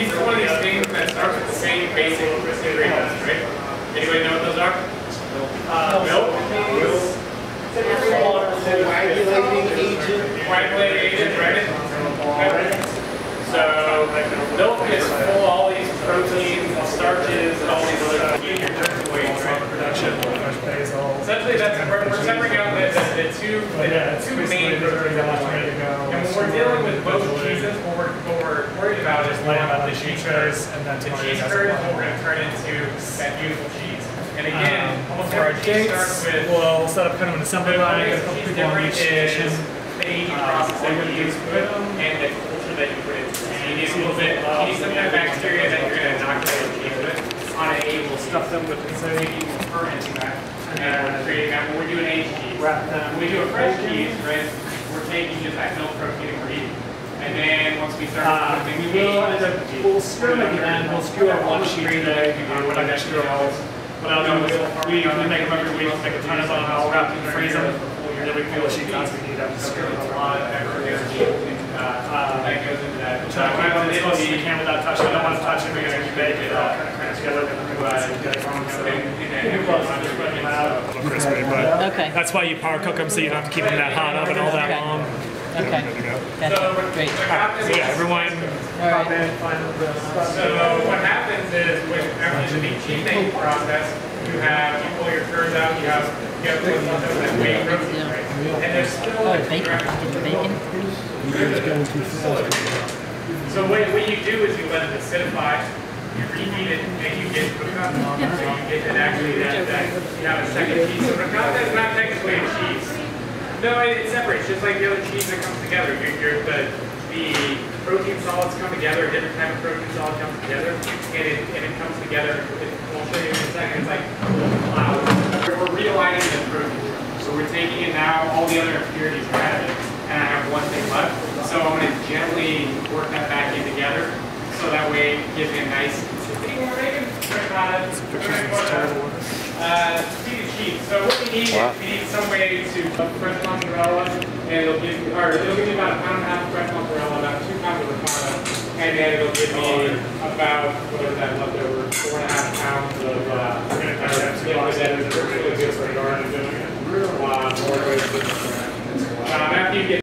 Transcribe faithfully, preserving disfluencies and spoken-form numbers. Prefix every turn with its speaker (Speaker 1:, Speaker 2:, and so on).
Speaker 1: yeast is one of these things that starts with the same basic ingredients, right? Anybody know what those are? Uh, milk.
Speaker 2: Coagulating agent.
Speaker 1: Coagulating agent, right? Okay. So, milk is full of all these proteins and starches and all these other weights, right?
Speaker 3: Production, fresh basil.
Speaker 1: Essentially, that's we're, we're separating out the, the, the two the,
Speaker 3: yeah,
Speaker 1: two main proteins that we're trying to go. And when we're dealing with both cheeses, what we're, what we're worried about is
Speaker 3: Lay out
Speaker 1: the
Speaker 3: the
Speaker 1: cheese
Speaker 3: cheese
Speaker 1: curds.
Speaker 3: and then
Speaker 1: The cheese curd is what we're going to turn into that beautiful cheese. And again,
Speaker 3: um,
Speaker 1: almost
Speaker 3: for our
Speaker 1: every cheese
Speaker 3: dates,
Speaker 1: starts with
Speaker 3: we'll set up kind of an assembly
Speaker 1: what
Speaker 3: line,
Speaker 1: makes
Speaker 3: a couple
Speaker 1: cheese
Speaker 3: people on
Speaker 1: different
Speaker 3: each station.
Speaker 1: is the aging process that you use to put them and the culture that you put into it. You need a little bit, you need some kind of bacteria that you're going to inoculate the cheese with. On a, we'll stuff them with maybe fermenting that. And we're creating that. When we're doing aged cheese, when we do a fresh cheese, right, we're taking just that milk protein and we're eating. And then once we start
Speaker 3: Uh,
Speaker 1: cooking,
Speaker 3: we will, we'll screw them at the end, we'll screw up one sheet today, we're not going to screw them all. What I'll do is, we, we make them every week, make a ton of them, I'll wrap them and freeze them, and then we pull the sheets out so we need them to screw them a lot. Uh,
Speaker 1: that goes into that.
Speaker 3: So I want to close to the can without touching, I don't want to touch it because you bake it all kind of crammed together. Crispy, but
Speaker 4: Okay.
Speaker 3: that's why you power cook them so you don't have to keep them that hot oven all that
Speaker 4: Okay.
Speaker 3: long.
Speaker 4: Okay.
Speaker 3: Good to go.
Speaker 4: Gotcha. Great.
Speaker 3: So yeah, everyone
Speaker 4: All right.
Speaker 3: pop in, find the stuff.
Speaker 1: So what happens is with after the cheese making process, you have you pull your curds out, you have you have to put something with whey protein, right? And there's still
Speaker 4: Oh,
Speaker 1: like
Speaker 4: bacon. Get the bacon.
Speaker 1: So what, what you do is you let it acidify, you reheat it, and you get ricotta. So you get it actually that, that you have a second cheese. So ricotta is not technically a cheese. No, it, it separates, just like the other cheese that comes together. You're, you're the the protein solids come together, a different type of protein solid comes together, and it and it comes together. It, we'll show you in a second. It's like clouds. We're realigning the protein. So we're taking it now, all the other impurities are out of it, and I have one thing left. So I'm going to gently work that back in together, so that way it gives me a nice. More bacon. Uh, speed of cheese. So what we need
Speaker 5: Wow.
Speaker 1: is we need some way to cook fresh mozzarella, and it'll give me, or it'll give me about a pound and a half of fresh mozzarella, about two pounds of ricotta, and then it'll give me about whatever that left over, four and a half pounds of uh, liquid that is really good for garden. Uh, more good. Um, after you get